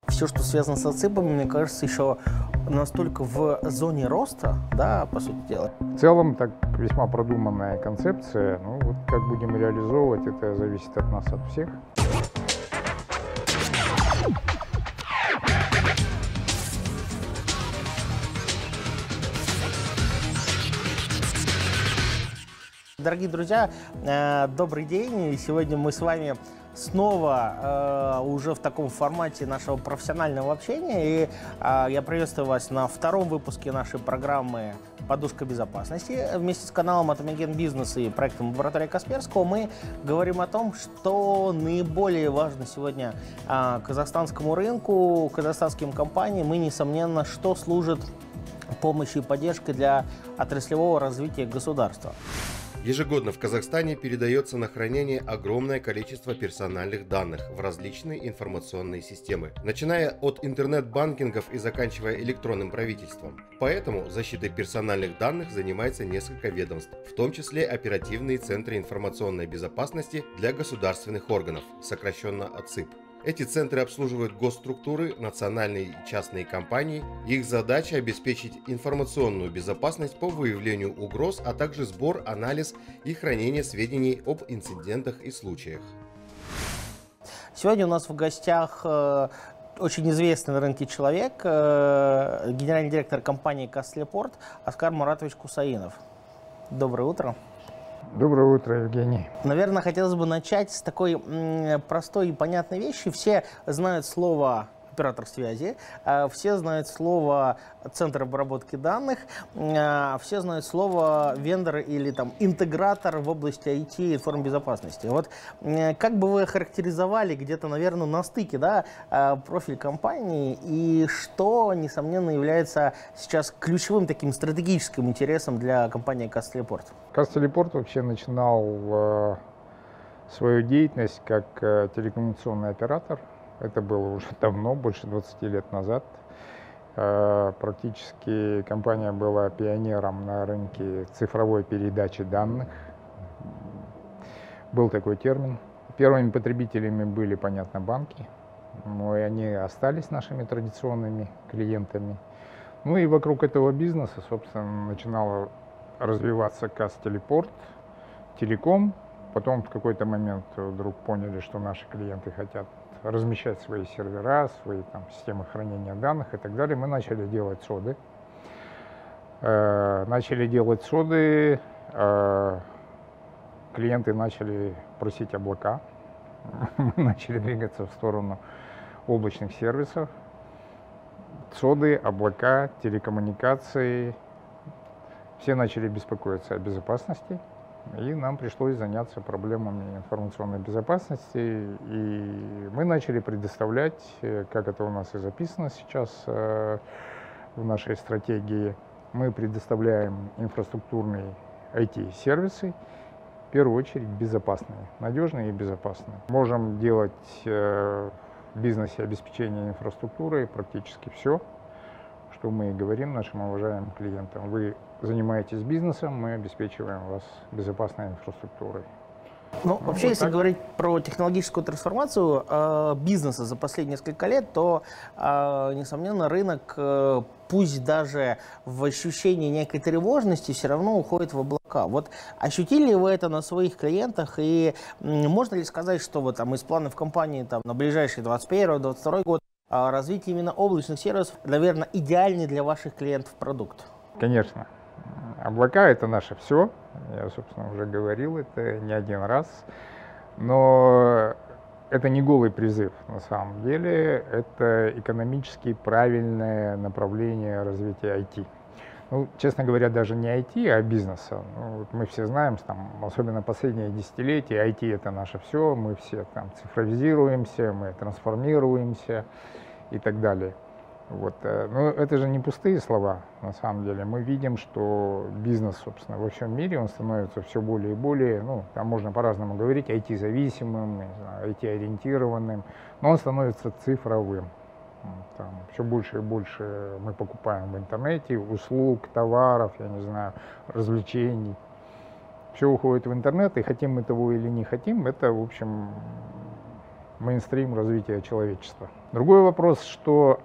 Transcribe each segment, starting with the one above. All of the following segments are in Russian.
Все, что связано с отсыпами, мне кажется, еще настолько в зоне роста, да, по сути дела. В целом, так весьма продуманная концепция. Ну, вот как будем реализовывать, это зависит от нас, от всех. Дорогие друзья, добрый день. И сегодня мы с вами снова уже в таком формате нашего профессионального общения. И я приветствую вас на втором выпуске нашей программы «Подушка безопасности». Вместе с каналом «Атомиген Бизнес» и проектом «Лаборатория Касперского» мы говорим о том, что наиболее важно сегодня казахстанскому рынку, казахстанским компаниям и, несомненно, что служит помощью и поддержкой для отраслевого развития государства. Ежегодно в Казахстане передается на хранение огромное количество персональных данных в различные информационные системы, начиная от интернет-банкингов и заканчивая электронным правительством. Поэтому защитой персональных данных занимается несколько ведомств, в том числе оперативные центры информационной безопасности для государственных органов, сокращенно ОЦИБ. Эти центры обслуживают госструктуры, национальные и частные компании. Их задача – обеспечить информационную безопасность по выявлению угроз, а также сбор, анализ и хранение сведений об инцидентах и случаях. Сегодня у нас в гостях очень известный на рынке человек, генеральный директор компании «Кастелепорт» Оскар Муратович Кусаинов. Доброе утро. Доброе утро, Евгений. Наверное, хотелось бы начать с такой простой и понятной вещи. Все знают слово оператор связи, все знают слово центр обработки данных, все знают слово вендор или там интегратор в области IT и информбезопасности. Вот как бы вы охарактеризовали где-то, наверное, на стыке, да, профиль компании и что, несомненно, является сейчас ключевым таким стратегическим интересом для компании Кастелепорт? Кастелепорт вообще начинал свою деятельность как телекоммуникационный оператор. Это было уже давно, больше 20 лет назад. Практически компания была пионером на рынке цифровой передачи данных. Был такой термин. Первыми потребителями были, понятно, банки. Но и они остались нашими традиционными клиентами. Ну и вокруг этого бизнеса, собственно, начинала развиваться Кастелепорт, телеком. Потом в какой-то момент вдруг поняли, что наши клиенты хотят размещать свои сервера, свои там системы хранения данных и так далее. Мы начали делать соды. Клиенты начали просить облака. Мы начали двигаться в сторону облачных сервисов. Соды, облака, телекоммуникации. Все начали беспокоиться о безопасности. И нам пришлось заняться проблемами информационной безопасности. И мы начали предоставлять, как это у нас и записано сейчас в нашей стратегии, мы предоставляем инфраструктурные IT-сервисы, в первую очередь безопасные, надежные и безопасные. Можем делать в бизнесе обеспечение инфраструктурой практически все, что мы и говорим нашим уважаемым клиентам. Вы занимаетесь бизнесом, мы обеспечиваем вас безопасной инфраструктурой. Ну, вообще, если говорить про технологическую трансформацию бизнеса за последние несколько лет, то, несомненно, рынок, пусть даже в ощущении некой тревожности, все равно уходит в облака. Вот ощутили ли вы это на своих клиентах? И можно ли сказать, что вот, там, из планов компании там, на ближайший 2021-2022 год развитие именно облачных сервисов, наверное, идеальный для ваших клиентов продукт? Конечно. Облака — это наше все. Я, собственно, уже говорил это не один раз. Но это не голый призыв на самом деле. Это экономически правильное направление развития IT. Ну, честно говоря, даже не IT, а бизнеса. Ну, вот мы все знаем, там, особенно последние десятилетия, IT — это наше все. Мы все там цифровизируемся, мы трансформируемся и так далее. Вот. Но это же не пустые слова, на самом деле. Мы видим, что бизнес, собственно, во всем мире, он становится все более и более, ну, там можно по-разному говорить, IT-зависимым, IT-ориентированным, но он становится цифровым. Там все больше и больше мы покупаем в интернете услуг, товаров, я не знаю, развлечений. Все уходит в интернет, и хотим мы того или не хотим, это, в общем, мейнстрим развития человечества. Другой вопрос, что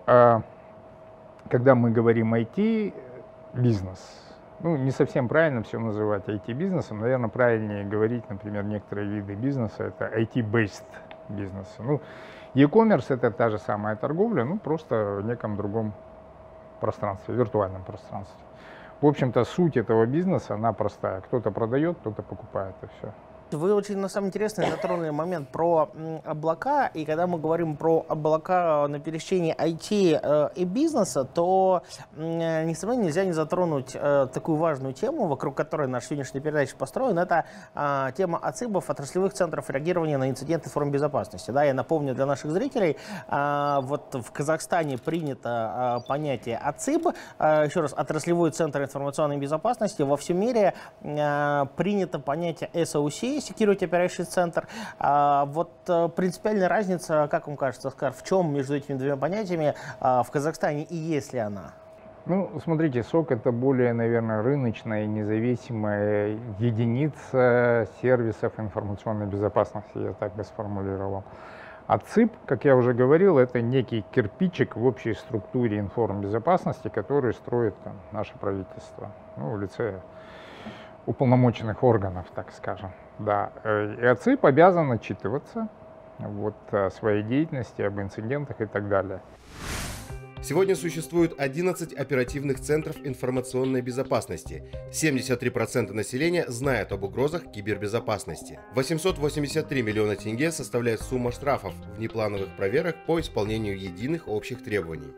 когда мы говорим IT-бизнес, ну, не совсем правильно все называть IT-бизнесом, наверное, правильнее говорить, например, некоторые виды бизнеса, это IT-based бизнеса. Ну, e-commerce — это та же самая торговля, ну, просто в неком другом пространстве, виртуальном пространстве. В общем-то, суть этого бизнеса, она простая. Кто-то продает, кто-то покупает, и все. Вы очень, на самом деле, интересный затронули момент про облака, и когда мы говорим про облака на пересечении IT и бизнеса, то, несомненно, нельзя не затронуть такую важную тему, вокруг которой наша сегодняшняя передача построена, это тема ОЦИБов, отраслевых центров реагирования на инциденты информбезопасности. Да, я напомню для наших зрителей, вот в Казахстане принято понятие ОЦИБ, еще раз, отраслевой центр информационной безопасности, во всем мире принято понятие SOC, Security Operations Center. Вот принципиальная разница, как вам кажется, Оскар, в чем между этими двумя понятиями в Казахстане и есть ли она? Ну, смотрите, SOC — это более, наверное, рыночная и независимая единица сервисов информационной безопасности, я так бы сформулировал. А ЦИБ, как я уже говорил, это некий кирпичик в общей структуре информбезопасности, который строит там наше правительство, ну, в лице уполномоченных органов, так скажем. Да. И ОЦИБ обязан отчитываться вот, о своей деятельности, об инцидентах и так далее. Сегодня существует 11 оперативных центров информационной безопасности. 73% населения знают об угрозах кибербезопасности. 883 миллиона тенге составляет сумма штрафов внеплановых проверок по исполнению единых общих требований.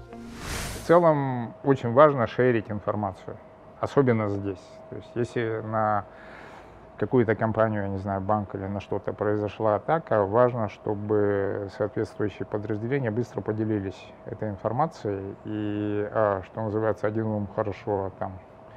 В целом очень важно шерить информацию, особенно здесь. То есть если на какую-то компанию, я не знаю, банк или на что-то произошла атака, важно, чтобы соответствующие подразделения быстро поделились этой информацией. И, что называется, один ум хорошо, а там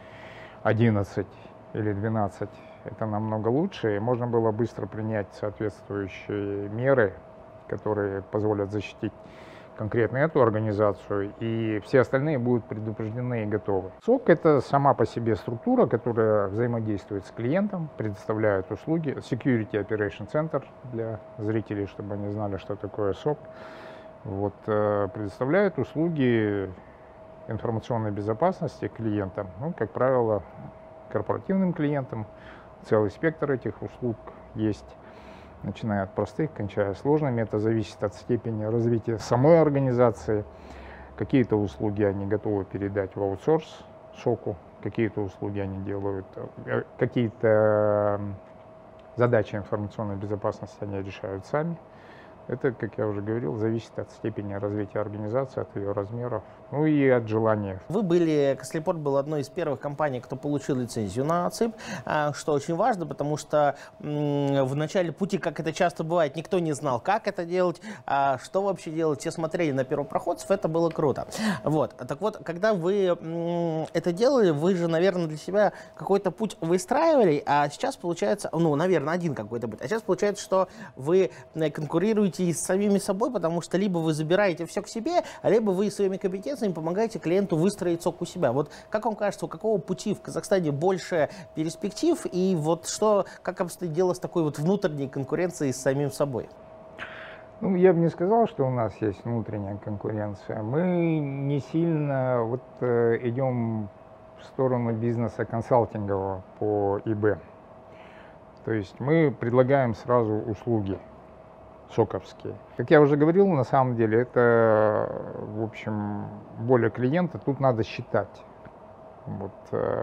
11 или 12 это намного лучше. И можно было быстро принять соответствующие меры, которые позволят защитить конкретно эту организацию, и все остальные будут предупреждены и готовы. СОК — это сама по себе структура, которая взаимодействует с клиентом, предоставляет услуги. Security Operation Center для зрителей, чтобы они знали, что такое СОК. Вот, предоставляет услуги информационной безопасности клиентам, ну, как правило, корпоративным клиентам. Целый спектр этих услуг есть, начиная от простых, кончая сложными. Это зависит от степени развития самой организации. Какие-то услуги они готовы передать в аутсорс СОКу, какие-то услуги они делают, какие-то задачи информационной безопасности они решают сами. Это, как я уже говорил, зависит от степени развития организации, от ее размеров, ну и от желания. Вы были, Костлепорт был одной из первых компаний, кто получил лицензию на ОЦИБ, что очень важно, потому что в начале пути, как это часто бывает, никто не знал, как это делать, что вообще делать. Все смотрели на первопроходцев, это было круто. Вот. Так вот, когда вы это делали, вы же, наверное, для себя какой-то путь выстраивали, а сейчас получается, ну, наверное, один какой-то путь, а сейчас получается, что вы конкурируете и с самими собой, потому что либо вы забираете все к себе, либо вы своими компетенциями помогаете клиенту выстроить СОК у себя. Вот как вам кажется, у какого пути в Казахстане больше перспектив, и вот что, как обстоит дело с такой вот внутренней конкуренцией с самим собой? Ну, я бы не сказал, что у нас есть внутренняя конкуренция. Мы не сильно вот идем в сторону бизнеса консалтингового по ИБ. То есть мы предлагаем сразу услуги соковские. Как я уже говорил, на самом деле это, в общем, воля клиента. Тут надо считать, вот,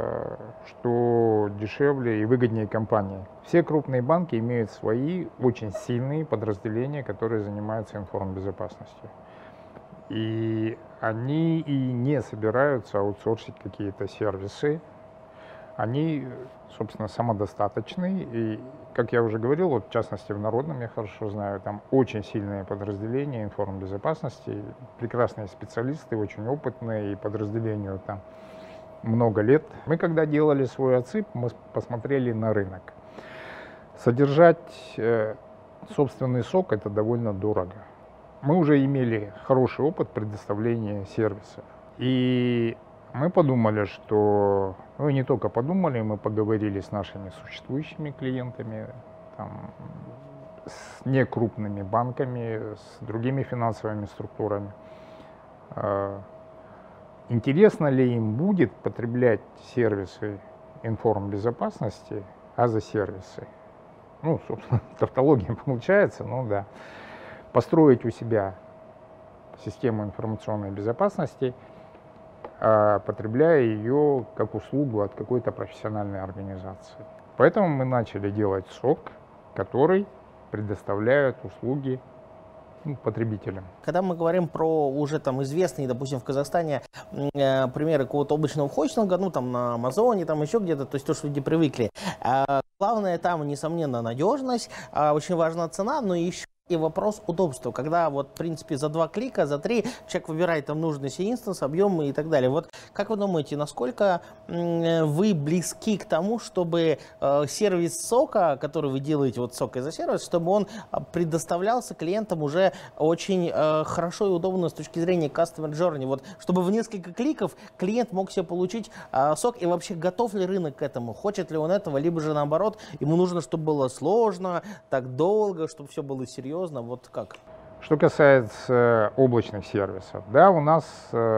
что дешевле и выгоднее компании. Все крупные банки имеют свои очень сильные подразделения, которые занимаются информбезопасностью. И они и не собираются аутсорсить какие-то сервисы. Они, собственно, самодостаточны. И, как я уже говорил, вот, в частности, в Народном, я хорошо знаю, там очень сильные подразделения информбезопасности, прекрасные специалисты, очень опытные, и подразделению там много лет. Мы, когда делали свой ОЦИБ, мы посмотрели на рынок. Содержать собственный СОК — это довольно дорого. Мы уже имели хороший опыт предоставления сервисов. И мы подумали, что... Ну и не только подумали, мы поговорили с нашими существующими клиентами, там, с некрупными банками, с другими финансовыми структурами. Интересно ли им будет потреблять сервисы информбезопасности, сервисы? Ну, собственно, тавтология получается, ну да. Построить у себя систему информационной безопасности, потребляя ее как услугу от какой-то профессиональной организации. Поэтому мы начали делать СОК, который предоставляет услуги потребителям. Когда мы говорим про уже там известные, допустим, в Казахстане примеры какого-то облачного хостинга, ну там на Амазоне, там еще где-то, то есть то, что люди привыкли. Главное там, несомненно, надежность, очень важна цена, но еще и вопрос удобства, когда вот, в принципе, за 2 клика, за 3 человек выбирает там нужный себе инстанс, объем и так далее. Вот как вы думаете, насколько вы близки к тому, чтобы сервис сока, который вы делаете, вот сок as a сервис, чтобы он предоставлялся клиентам уже очень хорошо и удобно с точки зрения customer journey, вот, чтобы в несколько кликов клиент мог себе получить сок, и вообще готов ли рынок к этому, хочет ли он этого, либо же наоборот, ему нужно, чтобы было сложно, так долго, чтобы все было серьезно. Вот как? Что касается облачных сервисов, да, у нас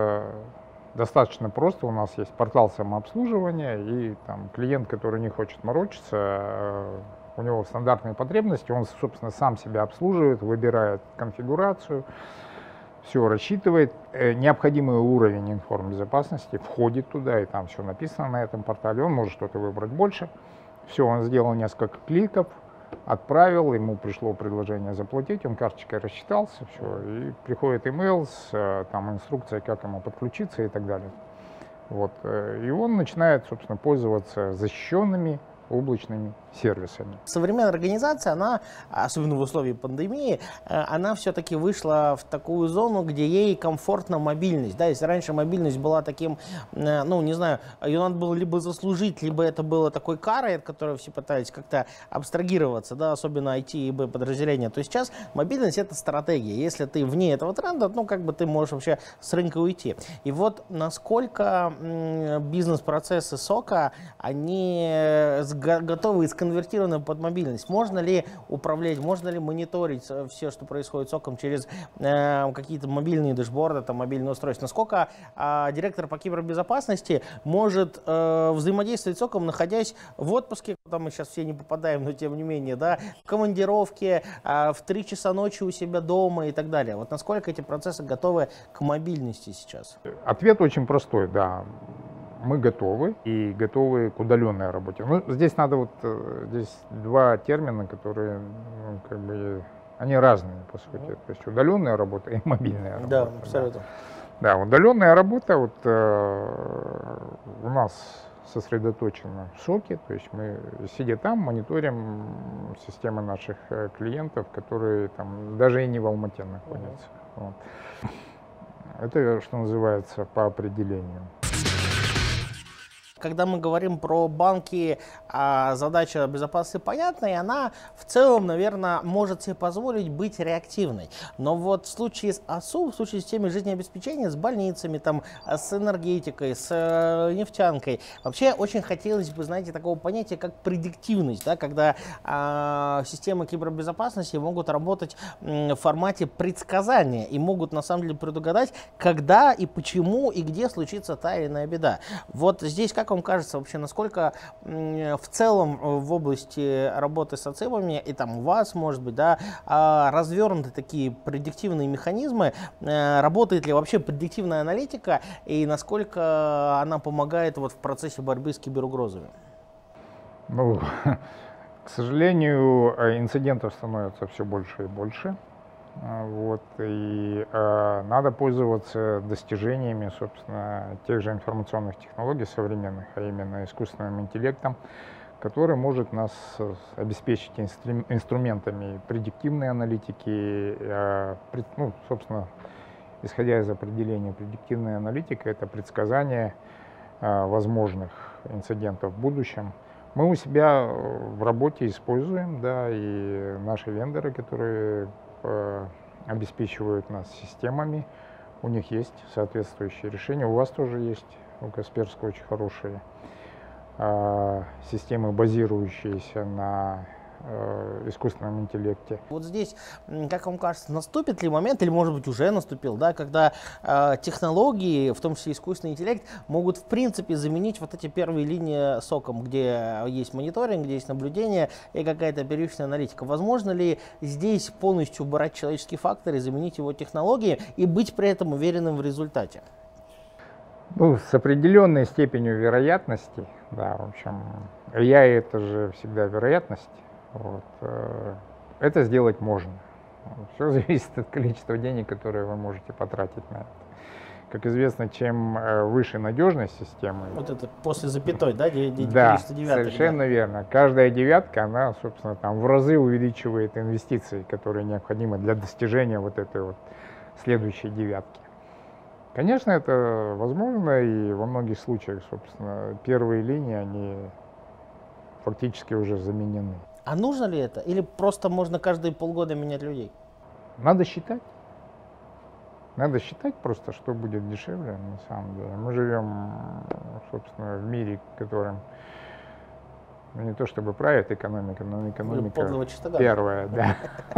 достаточно просто, у нас есть портал самообслуживания, и там клиент, который не хочет морочиться, у него стандартные потребности, он, собственно, сам себя обслуживает, выбирает конфигурацию, все рассчитывает, необходимый уровень информбезопасности входит туда, и там все написано на этом портале, он может что-то выбрать больше, все, он сделал несколько кликов, отправил, ему пришло предложение заплатить, он карточкой рассчитался, все, и приходит имейл с там инструкцией, как ему подключиться и так далее. Вот, и он начинает, собственно, пользоваться защищенными облачными сервисами. Современная организация, она, особенно в условиях пандемии, она все-таки вышла в такую зону, где ей комфортна мобильность. Да, если раньше мобильность была таким, ну, не знаю, ее надо было либо заслужить, либо это было такой карой, от которой все пытались как-то абстрагироваться, да, особенно IT и подразделения, то сейчас мобильность — это стратегия. Если ты вне этого тренда, ну, как бы ты можешь вообще с рынка уйти. И вот насколько бизнес-процессы сока, они готовы и сконвертированы под мобильность. Можно ли управлять, можно ли мониторить все, что происходит с соком через какие-то мобильные дэшборды, там, мобильные устройства? Насколько директор по кибербезопасности может взаимодействовать с соком, находясь в отпуске, куда мы сейчас все не попадаем, но тем не менее, да, в командировке, в 3 часа ночи у себя дома и так далее. Вот насколько эти процессы готовы к мобильности сейчас? Ответ очень простой, да. Мы готовы и готовы к удаленной работе. Ну, здесь надо вот, здесь 2 термина, которые, ну, как бы, они разные, по сути. То есть удаленная работа и мобильная работа. Да, абсолютно. Да, удаленная работа, вот у нас сосредоточена в соке, то есть мы, сидя там, мониторим системы наших клиентов, которые там даже и не в Алмате находятся. Вот. Это, что называется, по определению. Когда мы говорим про банки, задача безопасности понятна, и она в целом, наверное, может себе позволить быть реактивной. Но вот в случае с АСУ, в случае с системой жизнеобеспечения, с больницами, там, с энергетикой, с нефтянкой, вообще очень хотелось бы, знаете, такого понятия, как предиктивность, да, когда системы кибербезопасности могут работать в формате предсказания и могут на самом деле предугадать, когда и почему и где случится та или иная беда. Вот здесь как вам кажется вообще, насколько в целом в области работы с АЦИБами и там у вас, может быть, да, развернуты такие предиктивные механизмы, работает ли вообще предиктивная аналитика и насколько она помогает вот в процессе борьбы с киберугрозами? Ну, к сожалению, инцидентов становится все больше и больше. Вот, и надо пользоваться достижениями, собственно, тех же информационных технологий современных, а именно искусственным интеллектом, который может нас обеспечить инструментами предиктивной аналитики. Ну, собственно, исходя из определения, предиктивная аналитика — это предсказание возможных инцидентов в будущем. Мы у себя в работе используем, да, и наши вендоры, которые обеспечивают нас системами, у них есть соответствующие решения. У вас тоже есть, у Касперского, очень хорошие системы, базирующиеся на искусственном интеллекте. Вот здесь, как вам кажется, наступит ли момент, или может быть уже наступил, да, когда технологии, в том числе искусственный интеллект, могут в принципе заменить вот эти первые линии соком, где есть мониторинг, где есть наблюдение и какая-то первичная аналитика. Возможно ли здесь полностью убрать человеческий фактор и заменить его технологии и быть при этом уверенным в результате? Ну, с определенной степенью вероятности, да, в общем, AI это же всегда вероятность, вот, это сделать можно. Все зависит от количества денег, которые вы можете потратить на это. Как известно, чем выше надежность системы... Вот это после запятой, да, да, количество девяток? совершенно верно. Каждая девятка, она, собственно, там в разы увеличивает инвестиции, которые необходимы для достижения вот этой вот следующей девятки. Конечно, это возможно, и во многих случаях, собственно, первые линии, они фактически уже заменены. А нужно ли это? Или просто можно каждые полгода менять людей? Надо считать. Надо считать просто, что будет дешевле на самом деле. Мы живем, собственно, в мире, в котором не то чтобы правит экономика, но экономика первая, да.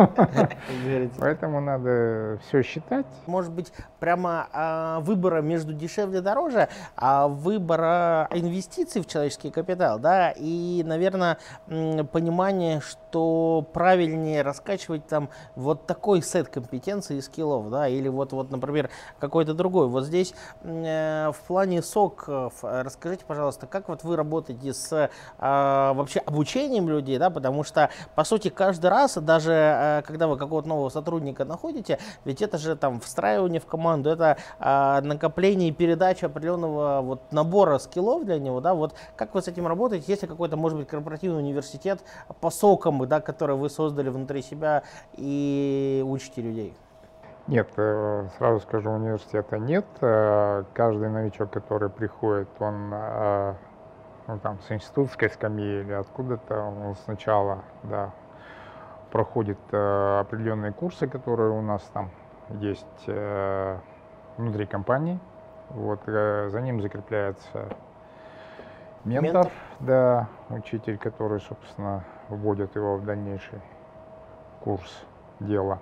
Поэтому надо все считать. Может быть, прямо выбора между дешевле и дороже, а выбора инвестиций в человеческий капитал, да, и, наверное, понимание, что правильнее раскачивать там вот такой сет компетенций и скиллов, да, или вот, например, какой-то другой. Вот здесь в плане СОК, расскажите, пожалуйста, как вот вы работаете с вообще обучением людей, да, потому что, по сути, каждый раз, даже когда вы какого-то нового сотрудника находите, ведь это же там встраивание в команду, это накопление и передача определенного вот набора скиллов для него, да, вот как вы с этим работаете, если какой-то, может быть, корпоративный университет по СОКам, да, который вы создали внутри себя и учите людей? Нет, сразу скажу, университета нет. Каждый новичок, который приходит, он ну, там, с институтской скамьи или откуда-то, он сначала, да, проходит определенные курсы, которые у нас там есть внутри компании. Вот, за ним закрепляется ментор, да, учитель, который, собственно, вводит его в дальнейший курс дела.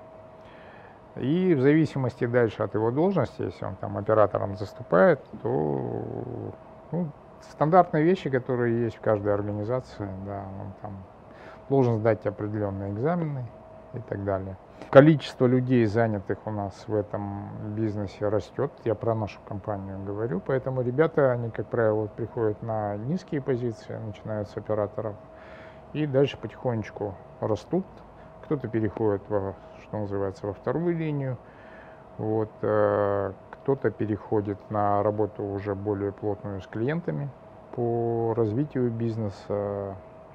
И в зависимости дальше от его должности, если он там оператором заступает, то ну, стандартные вещи, которые есть в каждой организации, да, он там должен сдать определенные экзамены и так далее. Количество людей, занятых у нас в этом бизнесе, растет. Я про нашу компанию говорю, поэтому ребята, они, как правило, приходят на низкие позиции, начинают с операторов, и дальше потихонечку растут. Кто-то переходит во, что называется, во вторую линию, вот, кто-то переходит на работу уже более плотную с клиентами по развитию бизнеса,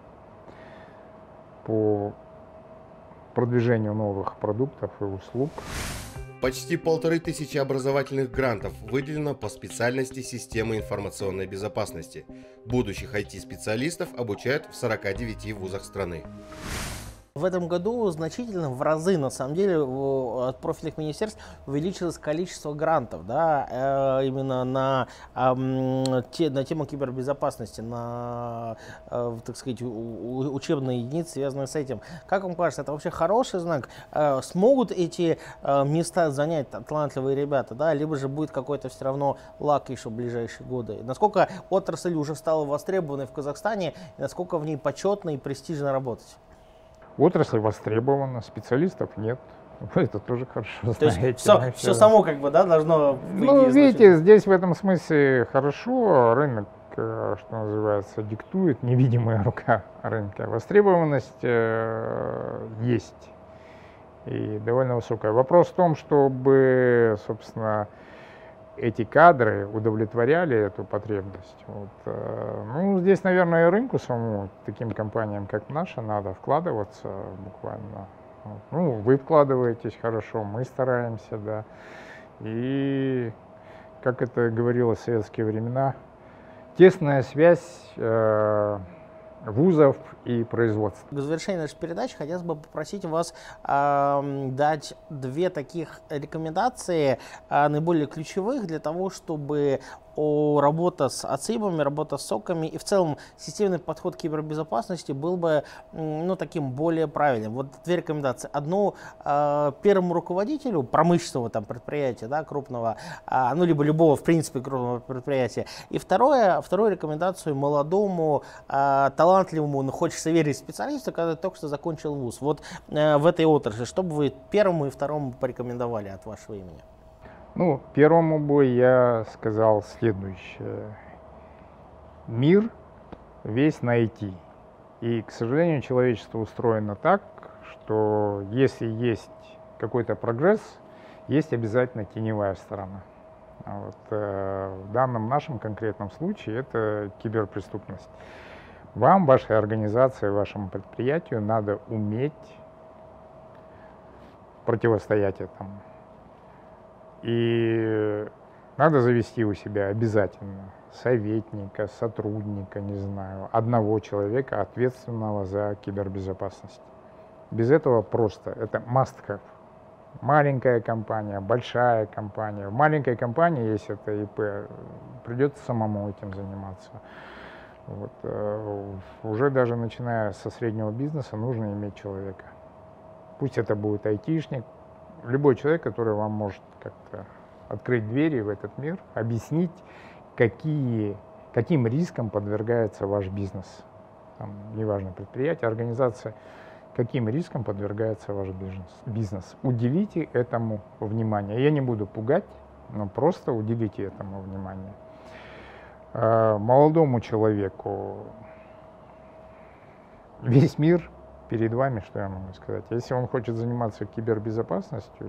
по продвижению новых продуктов и услуг. Почти 1500 образовательных грантов выделено по специальности системы информационной безопасности. Будущих IT-специалистов обучают в 49 вузах страны. В этом году значительно, в разы, на самом деле, от профильных министерств увеличилось количество грантов, да, именно на тему кибербезопасности, на, так сказать, учебные единицы, связанные с этим. Как вам кажется, это вообще хороший знак? Смогут эти места занять талантливые ребята, да, либо же будет какой-то все равно лаг еще в ближайшие годы? Насколько отрасль уже стала востребованной в Казахстане, и насколько в ней почетно и престижно работать? Отрасль востребована, специалистов нет. Это тоже хорошо. То есть все само как бы, да, должно... Ну, видите, здесь в этом смысле хорошо. Рынок, что называется, диктует, невидимая рука рынка. Востребованность есть и довольно высокая. Вопрос в том, чтобы, собственно, эти кадры удовлетворяли эту потребность. Вот. Ну, здесь, наверное, и рынку самому, таким компаниям, как наша, надо вкладываться буквально. Вот. Ну, вы вкладываетесь хорошо, мы стараемся, да. И, как это говорилось в советские времена, тесная связь вузов и производств. В завершении нашей передачи хотелось бы попросить вас дать две таких рекомендации, наиболее ключевых для того, чтобы работа с АЦИБами, работа с СОКами и в целом системный подход к кибербезопасности был бы таким более правильным. Вот две рекомендации. Одну первому руководителю промышленного предприятия, да, крупного, либо любого, в принципе, крупного предприятия. И вторую рекомендацию молодому, талантливому, но хочется верить специалисту, который только что закончил вуз. Вот в этой отрасли, что бы вы первому и второму порекомендовали от вашего имени? Первому бы я сказал следующее. Мир весь на IT. И, к сожалению, человечество устроено так, что если есть какой-то прогресс, есть обязательно теневая сторона. В данном нашем конкретном случае это киберпреступность. Вам, вашей организации, вашему предприятию надо уметь противостоять этому. И надо завести у себя обязательно советника, сотрудника, не знаю, одного человека, ответственного за кибербезопасность. Без этого просто, это must have. Маленькая компания, большая компания. В маленькой компании, если это ИП, придется самому этим заниматься. Уже даже начиная со среднего бизнеса нужно иметь человека. Пусть это будет айтишник, любой человек, который вам может как-то открыть двери в этот мир, объяснить, каким рискам подвергается ваш бизнес. Неважно, предприятие, организация, каким рискам подвергается ваш бизнес. Уделите этому внимание. Я не буду пугать, но просто уделите этому внимание. Молодому человеку весь мир перед вами, что я могу сказать. Если он хочет заниматься кибербезопасностью,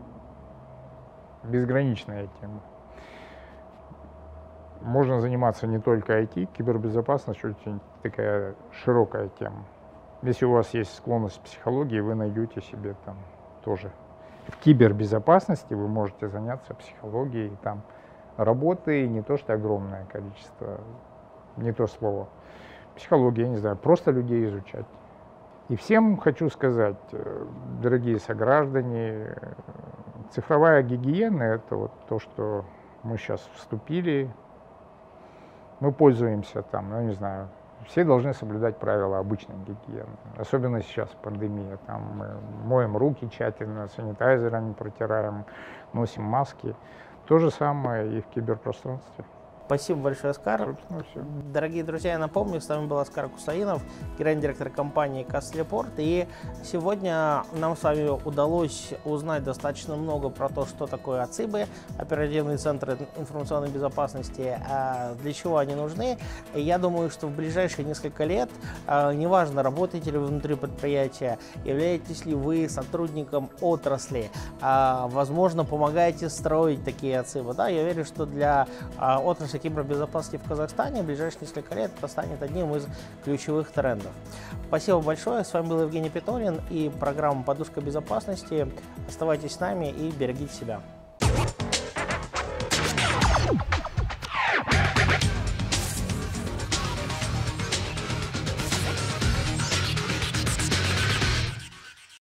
безграничная тема. Можно заниматься не только IT, кибербезопасность очень такая широкая тема. Если у вас есть склонность к психологии, вы найдете себе там тоже. В кибербезопасности вы можете заняться психологией, там работы не то что огромное количество, не то слово. Психология, я не знаю, просто людей изучать. И всем хочу сказать, дорогие сограждане, цифровая гигиена – это вот то, что мы сейчас вступили, мы пользуемся там, не знаю, все должны соблюдать правила обычной гигиены, особенно сейчас пандемия. Там мы моем руки тщательно, санитайзерами протираем, носим маски. То же самое и в киберпространстве. Спасибо большое, Оскар. Дорогие друзья, я напомню, с вами был Оскар Кусаинов, генеральный директор компании Кастлепорт. И сегодня нам с вами удалось узнать достаточно много про то, что такое АЦИБы, оперативные центры информационной безопасности, для чего они нужны. И я думаю, что в ближайшие несколько лет, неважно, работаете ли вы внутри предприятия, являетесь ли вы сотрудником отрасли, возможно, помогаете строить такие АЦИБы. Да, я верю, что для отрасли кибербезопасности в Казахстане в ближайшие несколько лет это станет одним из ключевых трендов. Спасибо большое. С вами был Евгений Петорин и программа «Подушка безопасности». Оставайтесь с нами и берегите себя.